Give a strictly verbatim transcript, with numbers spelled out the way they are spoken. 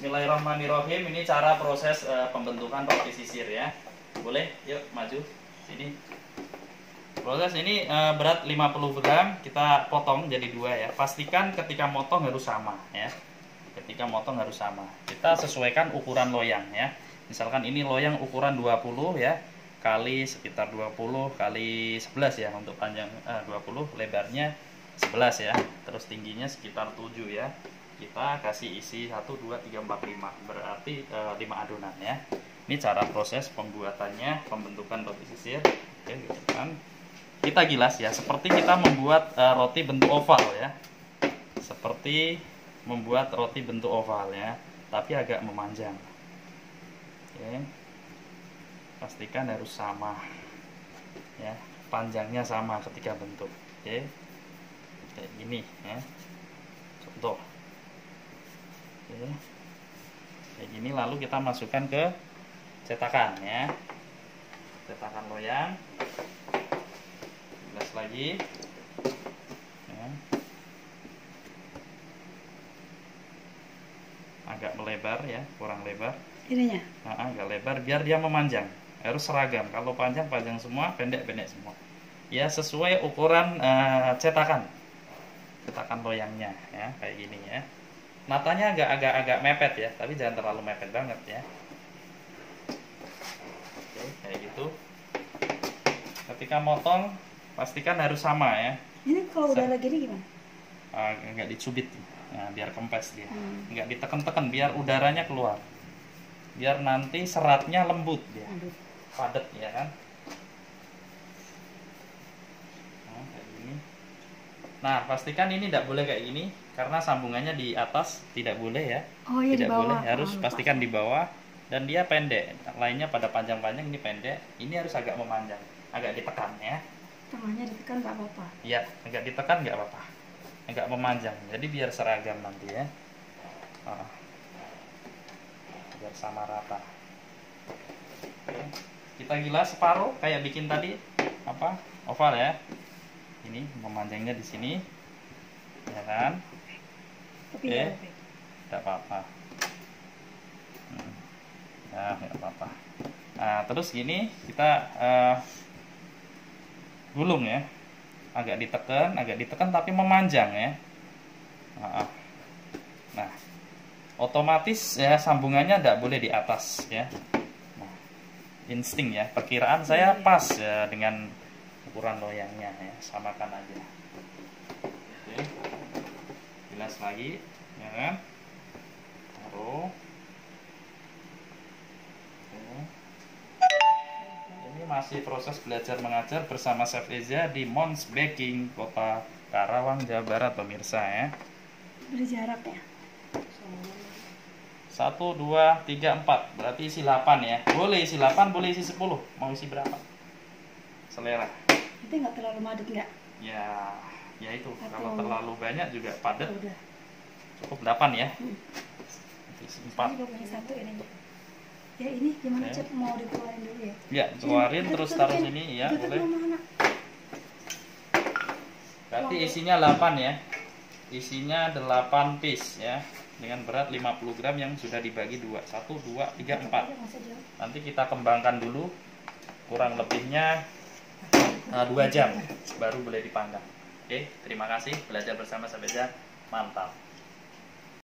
Bismillahirrahmanirrahim. Ini cara proses uh, pembentukan roti sisir ya. Boleh? Yuk maju sini. Proses ini uh, berat lima puluh gram, kita potong jadi dua ya. Pastikan ketika motong harus sama ya. Ketika motong harus sama. Kita sesuaikan ukuran loyang ya. Misalkan ini loyang ukuran dua puluh ya, kali sekitar dua puluh kali sebelas ya, untuk panjang uh, dua puluh, lebarnya sebelas ya. Terus tingginya sekitar tujuh ya. Kita kasih isi satu, dua, tiga, empat, lima, berarti e, lima adonan ya. Ini cara proses pembuatannya, pembentukan roti sisir. Oke, gitu kan. Kita gilas ya, seperti kita membuat e, roti bentuk oval ya. Seperti membuat roti bentuk oval ya, tapi agak memanjang. Oke. Pastikan harus sama ya, panjangnya sama ketika bentuk. Oke. Kayak gini ya. Contoh. Oke. Kayak gini, lalu kita masukkan ke cetakan ya, cetakan loyang, gelas lagi ya. Agak melebar ya, kurang lebar ininya, nah, agak lebar biar dia memanjang, harus seragam. Kalau panjang panjang semua, pendek pendek semua ya, sesuai ukuran uh, cetakan cetakan loyangnya ya, kayak gini ya. Matanya agak-agak agak mepet ya, tapi jangan terlalu mepet banget ya. Oke, kayak gitu. Ketika motong, pastikan harus sama ya. Ini kalau udah lagi ini gimana? Ah, nggak dicubit, nah, biar kempes dia. Hmm. Nggak ditekan-tekan, biar udaranya keluar. Biar nanti seratnya lembut dia, Aduh. padat ya kan. Nah, kayak gini. Nah, pastikan ini tidak boleh kayak gini, karena sambungannya di atas tidak boleh ya. Oh iya, tidak di bawah. boleh, harus oh, pastikan di bawah, dan dia pendek. Lainnya pada panjang-panjang, ini pendek. Ini harus agak memanjang, agak ditekan ya. Tangannya ditekan nggak apa-apa. Iya, agak ditekan nggak apa-apa, agak memanjang. Jadi biar seragam nanti ya. Nah, biar sama rata. Oke. Kita gilas separuh kayak bikin tadi apa oval ya. Ini memanjangnya di sini, ya kan? Tapi Oke, ya, tidak apa-apa. Hmm. Nah, tidak apa-apa. Nah, terus gini kita uh, gulung ya, agak ditekan, agak ditekan tapi memanjang ya. Nah, nah otomatis ya sambungannya tidak boleh di atas ya. Nah, insting ya, perkiraan saya pas ya dengan ukuran loyangnya ya, samakan aja. Oke. Gilas lagi ya kan, taruh. Oke. Ini masih proses belajar mengajar bersama Chef Eza di Mons Baking, Kota Karawang, Jawa Barat, pemirsa ya. beri jarak ya. Satu, dua, tiga, empat, berarti isi delapan ya. Boleh isi delapan, boleh isi sepuluh. Mau isi berapa? Selera. Itu nggak terlalu padat nggak? Ya, ya itu. Atau... Kalau terlalu banyak juga padat. Udah. Cukup delapan ya. Hmm. Isi empat. Ini gue punya satu ini. Ya ini gimana Oke. Cep? Mau dikeluarin dulu ya? Ya, keluarin Ini, terus tutup, taruh tutup, sini ya, tutup boleh. mana? Berarti isinya delapan ya. Isinya delapan piece ya. Dengan berat lima puluh gram yang sudah dibagi dua. satu, dua, tiga, empat. Nanti kita kembangkan dulu. Kurang lebihnya uh, dua jam baru boleh dipanggang. Oke, terima kasih belajar bersama Chef Eza. Mantap.